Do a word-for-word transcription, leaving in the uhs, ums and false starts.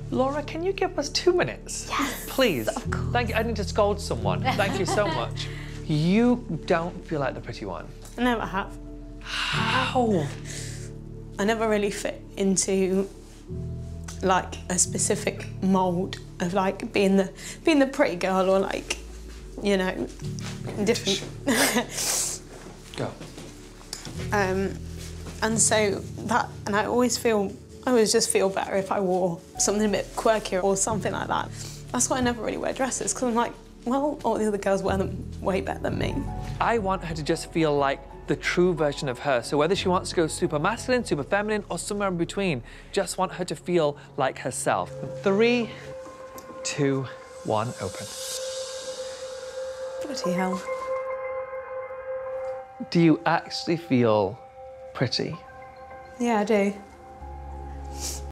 Laura, can you give us two minutes? Yes. Please. Of course. Thank you. I need to scold someone. Thank you so much. You don't feel like the pretty one. I never have. How? I never really fit into like a specific mould of like being the being the pretty girl or like, you know, different. Go. um, and so that, and I always feel, I always just feel better if I wore something a bit quirkier or something like that. That's why I never really wear dresses, because I'm like, well, all the other girls wear them way better than me. I want her to just feel like the true version of her. So whether she wants to go super masculine, super feminine, or somewhere in between, just want her to feel like herself. Three, two, one, open. Bloody hell. Do you actually feel pretty? Yeah, I do.